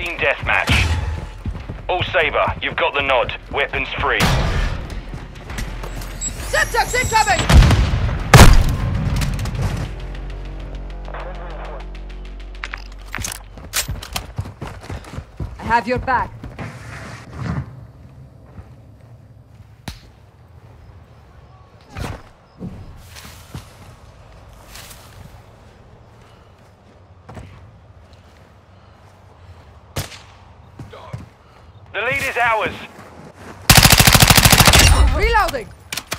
Team deathmatch. All Sabre, you've got the nod. Weapons free. Semtex incoming! I have your back. The lead is ours. Reloading!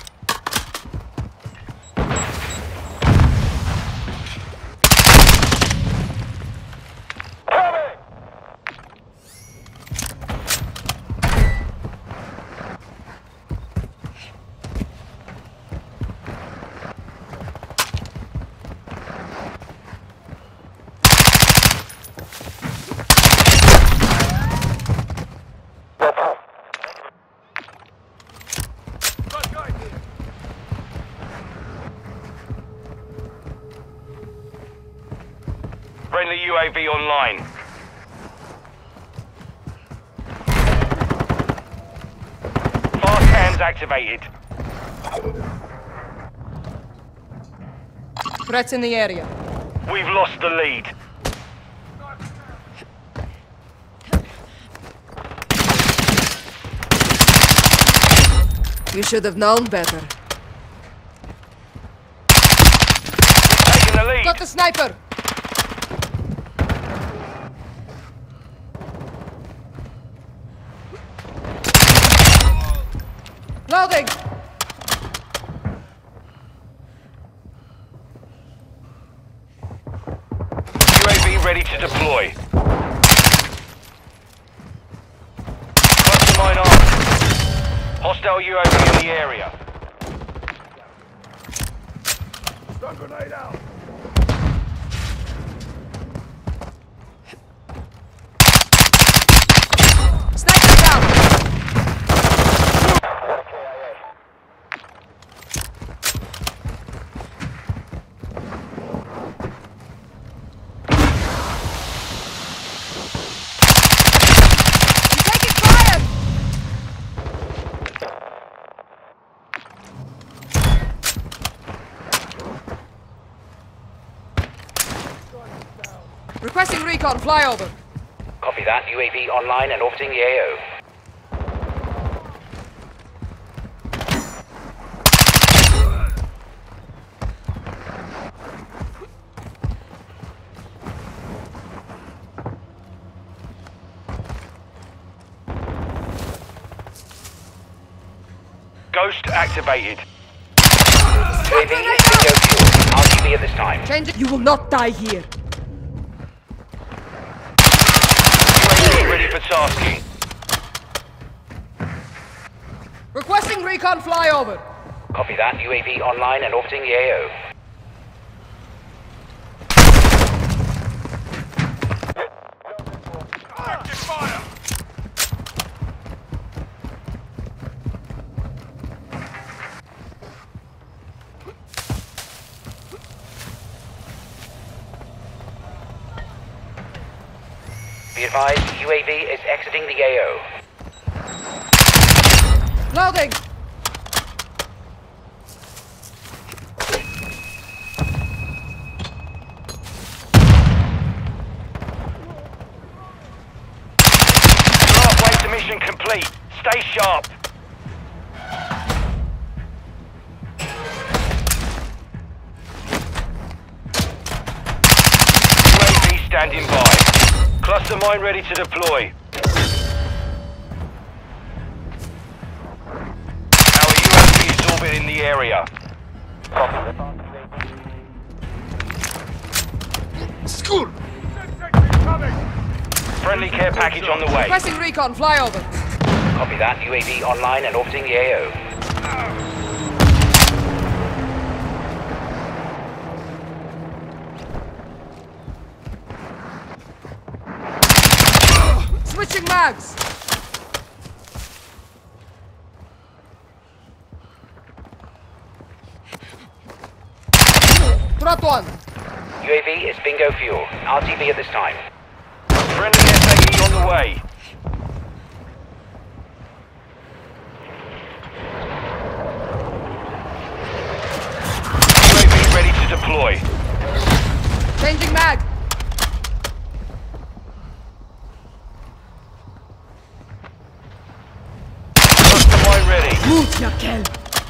Friendly UAV online. Fast hands activated. Threats in the area. We've lost the lead. You should have known better. Taking the lead. Got the sniper! Loading! UAV ready to deploy. Cluster mine armed. Hostile UAV in the area. Stun grenade out. Sniper down! Requesting recon flyover. Copy that. UAV online and orbiting the AO. Ghost activated. UAV is bingo fuel. RTB at this time. Change it. You will not die here. UAV ready for tasking. Requesting recon flyover. Copy that. UAV online and orbiting the AO. Active fire. Be advised, UAV is exiting the AO. Loading! You're halfway to mission complete. Stay sharp. UAV standing by. Cluster mine ready to deploy. Our UAV is orbiting the area. School! Friendly care package on the way. Requesting recon flyover. Copy that. UAV online and orbiting the AO. Switching mags. Drop one. UAV is bingo fuel. RTB at this time. Friendly SAE on the away. UAV ready to deploy. Changing mag. Cluster mine ready. Move, ya kelp.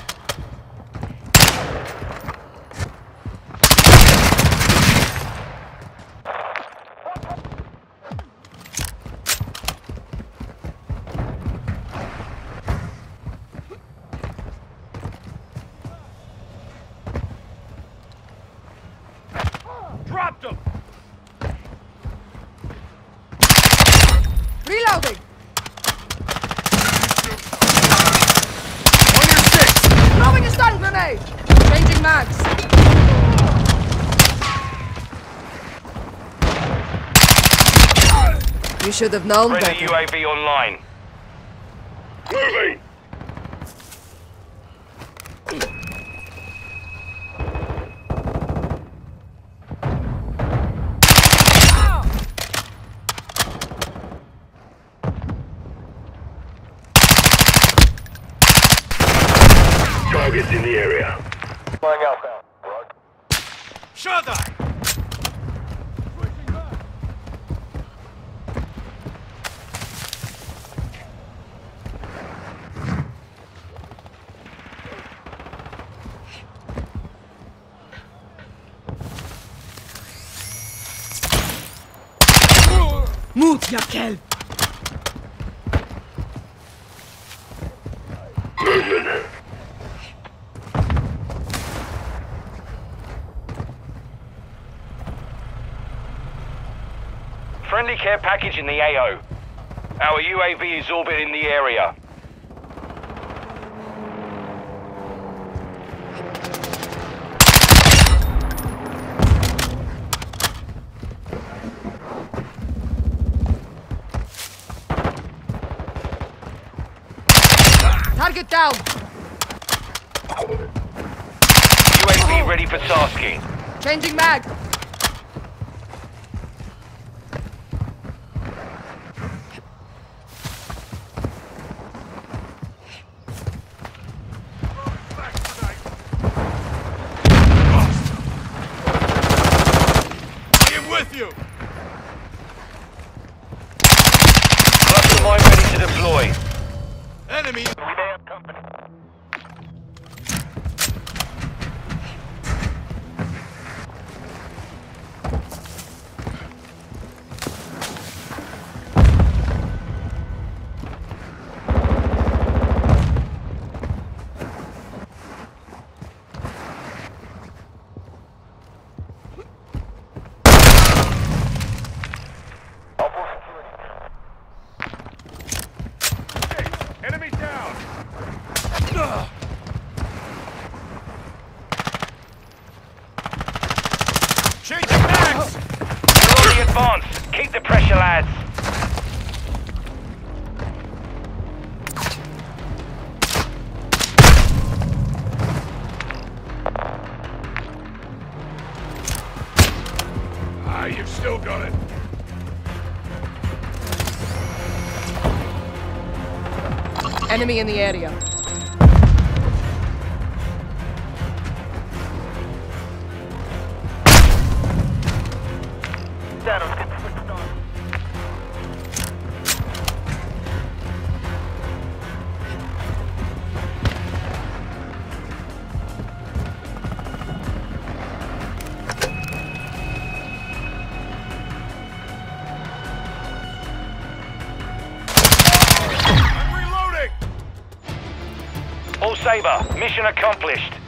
Dropped him. Reloading. On your six. Throwing a stun grenade. Changing mags. You should have known Friendly better. UAV online. Moving. Targets in the area. Flying outbound. Shut up! Move, ya kelp. Movement. Friendly care package in the AO. Our UAV is orbiting the area. Target down. UAV ready for tasking. Changing mag. I am with you. Cluster mine ready to deploy. Enemy. Company. Enemy down! Changing mags! We're on the advance. Keep the pressure, lads. You've still got it. Enemy in the area. All Sabre, mission accomplished.